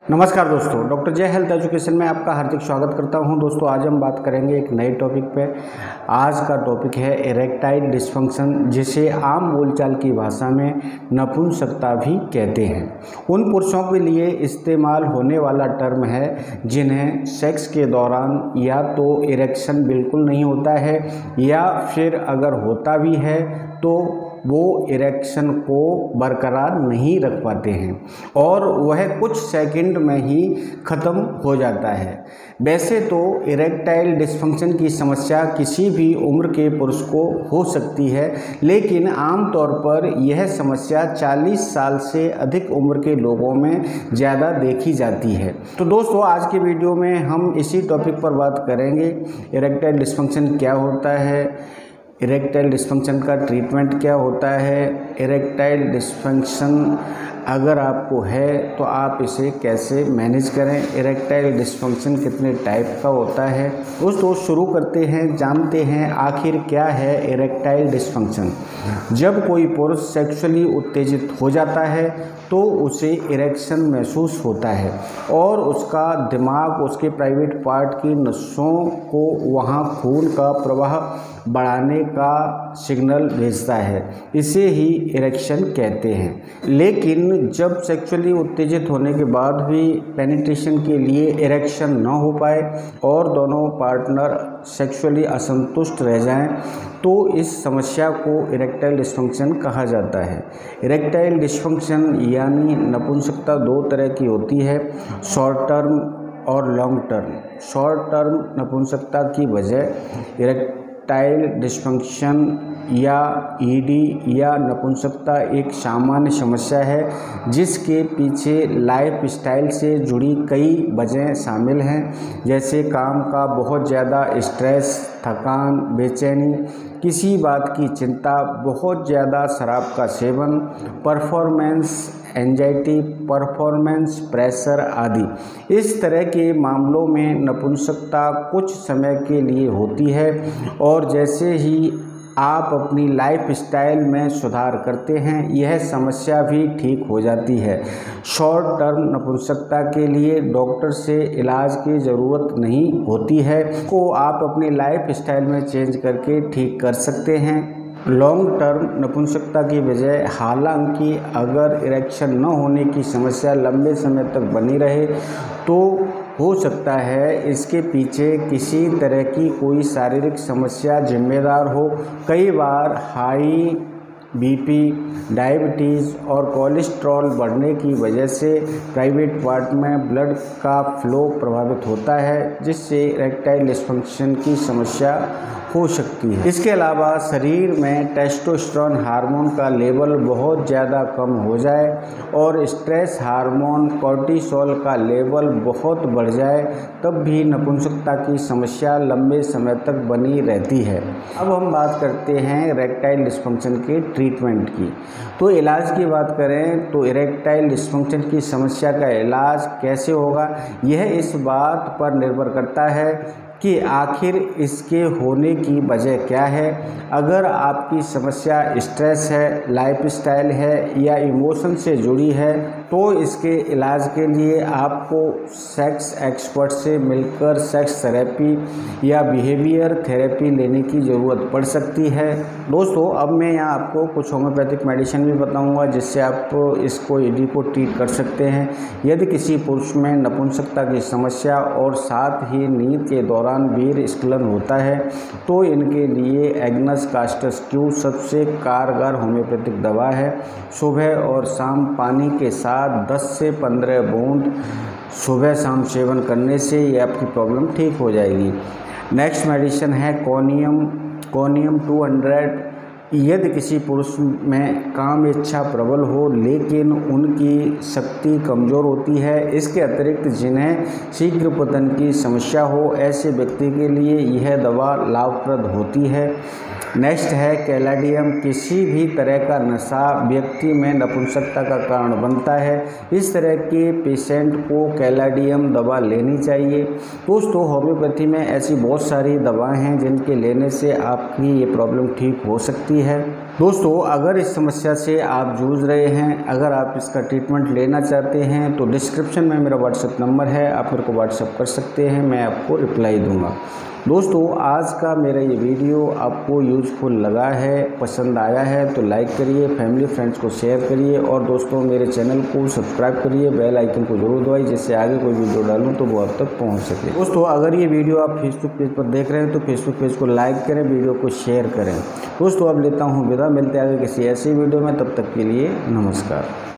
नमस्कार दोस्तों, डॉक्टर जय हेल्थ एजुकेशन में आपका हार्दिक स्वागत करता हूं। दोस्तों आज हम बात करेंगे एक नए टॉपिक पे। आज का टॉपिक है इरेक्टाइल डिस्फंक्शन, जिसे आम बोलचाल की भाषा में नपुंसकता भी कहते हैं। उन पुरुषों के लिए इस्तेमाल होने वाला टर्म है जिन्हें सेक्स के दौरान या तो इरेक्शन बिल्कुल नहीं होता है या फिर अगर होता भी है तो वो इरेक्शन को बरकरार नहीं रख पाते हैं और वह कुछ सेकंड में ही ख़त्म हो जाता है। वैसे तो इरेक्टाइल डिस्फंक्शन की समस्या किसी भी उम्र के पुरुष को हो सकती है, लेकिन आमतौर पर यह समस्या 40 साल से अधिक उम्र के लोगों में ज़्यादा देखी जाती है। तो दोस्तों आज के वीडियो में हम इसी टॉपिक पर बात करेंगे। इरेक्टाइल डिस्फंक्शन क्या होता है, इरेक्टाइल डिस्फंक्शन का ट्रीटमेंट क्या होता है, इरेक्टाइल डिस्फंक्शन अगर आपको है तो आप इसे कैसे मैनेज करें, इरेक्टाइल डिस्फंक्शन कितने टाइप का होता है। दोस्तों शुरू करते हैं, जानते हैं आखिर क्या है इरेक्टाइल डिस्फंक्शन। जब कोई पुरुष सेक्सुअली उत्तेजित हो जाता है तो उसे इरेक्शन महसूस होता है और उसका दिमाग उसके प्राइवेट पार्ट की नसों को वहाँ खून का प्रवाह बढ़ाने का सिग्नल भेजता है। इसे ही इरेक्शन कहते हैं। लेकिन जब सेक्सुअली उत्तेजित होने के बाद भी पेनिट्रेशन के लिए इरेक्शन न हो पाए और दोनों पार्टनर सेक्सुअली असंतुष्ट रह जाएं तो इस समस्या को इरेक्टाइल डिस्फंक्शन कहा जाता है। इरेक्टाइल डिस्फंक्शन यानी नपुंसकता दो तरह की होती है, शॉर्ट टर्म और लॉन्ग टर्म। शॉर्ट टर्म नपुंसकता की वजह इरेक्टाइल डिस्फंक्शन या ईडी या नपुंसकता एक सामान्य समस्या है जिसके पीछे लाइफ स्टाइल से जुड़ी कई वजहें शामिल हैं, जैसे काम का बहुत ज़्यादा स्ट्रेस, थकान, बेचैनी, किसी बात की चिंता, बहुत ज़्यादा शराब का सेवन, परफॉर्मेंस एंजाइटी, परफॉर्मेंस प्रेशर आदि। इस तरह के मामलों में नपुंसकता कुछ समय के लिए होती है और जैसे ही आप अपनी लाइफ स्टाइल में सुधार करते हैं यह समस्या भी ठीक हो जाती है। शॉर्ट टर्म नपुंसकता के लिए डॉक्टर से इलाज की ज़रूरत नहीं होती है, को आप अपनी लाइफ स्टाइल में चेंज करके ठीक कर सकते हैं। लॉन्ग टर्म नपुंसकता की वजह, हालांकि अगर इरेक्शन न होने की समस्या लंबे समय तक बनी रहे तो हो सकता है इसके पीछे किसी तरह की कोई शारीरिक समस्या जिम्मेदार हो। कई बार हाई बीपी, डायबिटीज़ और कोलेस्ट्रॉल बढ़ने की वजह से प्राइवेट पार्ट में ब्लड का फ्लो प्रभावित होता है, जिससे इरेक्टाइल डिस्फंक्शन की समस्या हो सकती है। इसके अलावा शरीर में टेस्टोस्टेरोन हार्मोन का लेवल बहुत ज़्यादा कम हो जाए और स्ट्रेस हार्मोन कॉर्टिसोल का लेवल बहुत बढ़ जाए तब भी नपुंसकता की समस्या लंबे समय तक बनी रहती है। अब हम बात करते हैं इरेक्टाइल डिस्फंक्शन के ट्रीटमेंट की। तो इलाज की बात करें तो इरेक्टाइल डिस्फंक्शन की समस्या का इलाज कैसे होगा, यह इस बात पर निर्भर करता है कि आखिर इसके होने की वजह क्या है। अगर आपकी समस्या स्ट्रेस है, लाइफस्टाइल है या इमोशन से जुड़ी है तो इसके इलाज के लिए आपको सेक्स एक्सपर्ट से मिलकर सेक्स थेरेपी या बिहेवियर थेरेपी लेने की ज़रूरत पड़ सकती है। दोस्तों अब मैं यहाँ आपको कुछ होम्योपैथिक मेडिसिन भी बताऊँगा जिससे आप इसको ईडी को ट्रीट कर सकते हैं। यदि किसी पुरुष में नपुंसकता की समस्या और साथ ही नींद के दौरान वीर्य स्खलन होता है तो इनके लिए एग्नस कास्टस-क्यू सबसे कारगर होम्योपैथिक दवा है। सुबह और शाम पानी के साथ 10 से 15 बूंद सुबह शाम सेवन करने से ये आपकी प्रॉब्लम ठीक हो जाएगी। नेक्स्ट मेडिसिन है कोनियम 200। यदि किसी पुरुष में काम इच्छा प्रबल हो लेकिन उनकी शक्ति कमज़ोर होती है, इसके अतिरिक्त जिन्हें शीघ्र पतन की समस्या हो, ऐसे व्यक्ति के लिए यह दवा लाभप्रद होती है। नेक्स्ट है कैलाडियम। किसी भी तरह का नशा व्यक्ति में नपुंसकता का कारण बनता है। इस तरह के पेशेंट को कैलाडियम दवा लेनी चाहिए। दोस्तों होम्योपैथी में ऐसी बहुत सारी दवाएं हैं जिनके लेने से आपकी ये प्रॉब्लम ठीक हो सकती है। दोस्तों अगर इस समस्या से आप जूझ रहे हैं, अगर आप इसका ट्रीटमेंट लेना चाहते हैं तो डिस्क्रिप्शन में मेरा व्हाट्सएप नंबर है, आप मेरे को व्हाट्सएप कर सकते हैं, मैं आपको रिप्लाई दूंगा। दोस्तों आज का मेरा ये वीडियो आपको यूज़फुल लगा है, पसंद आया है तो लाइक करिए, फैमिली फ्रेंड्स को शेयर करिए और दोस्तों मेरे चैनल को सब्सक्राइब करिए, बेल आइकन को जरूर दबाइए जिससे आगे कोई वीडियो डालूं तो वो आप तक पहुंच सके। दोस्तों अगर ये वीडियो आप फेसबुक पेज पर देख रहे हैं तो फेसबुक पेज को लाइक करें, वीडियो को शेयर करें। दोस्तों अब लेता हूँ विदा, मिलते आगे किसी ऐसी वीडियो में, तब तक के लिए नमस्कार।